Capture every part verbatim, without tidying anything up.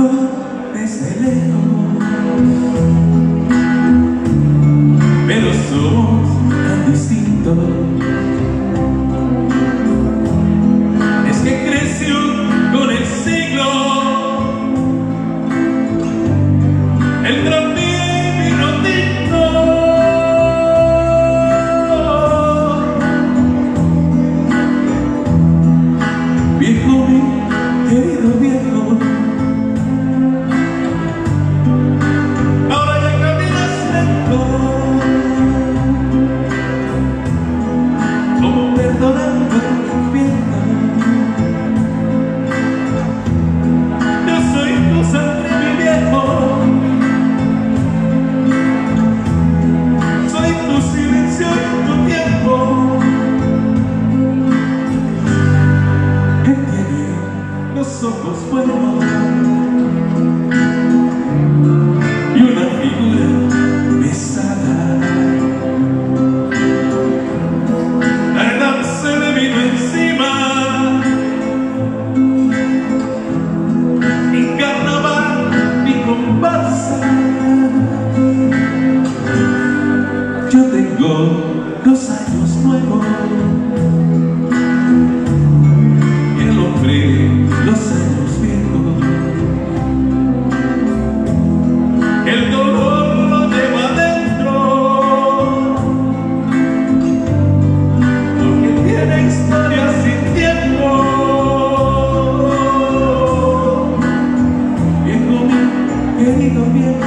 miro desde lejos, pero somos tan distintos. Es que creció con el siglo, el tranvía y vino tinto. Viejo, mi querido viejo, ahora ya caminas lento, como perdonando el viento. Yo soy tu sangre, mi viejo, soy tu silencio y tu tiempo. Entiende los ojos buenos y una figura pesada. La edad se me vino encima, mi carnaval, mi comparsa. Yo tengo los años nuevos y el hombre los años viejos. El dolor lo lleva adentro, porque tiene historia sin tiempo. Viejo, mi querido viejo,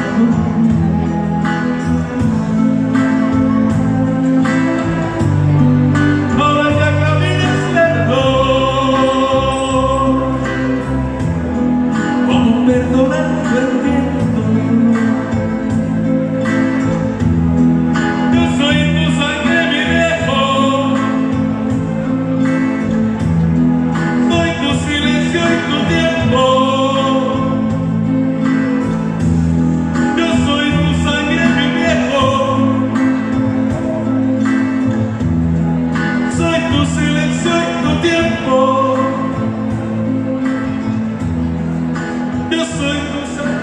ahora ya caminas lento, como perdonando el viento. Yo soy tu sangre, mi viejo, soy tu silencio y tu tiempo. Yo soy tu sangre, mi viejo, soy tu silencio y tu tiempo. Yo soy tu sangre.